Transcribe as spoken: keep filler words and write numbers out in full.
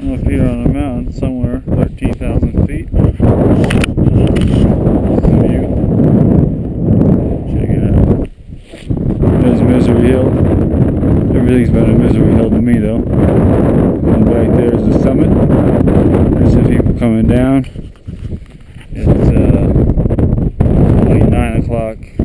Up here on the mountain somewhere, thirteen thousand feet. View. Check it out. There's Misery Hill. Everything's been a Misery Hill to me though. And back there is the summit. There's some people coming down. It's uh, like nine o'clock.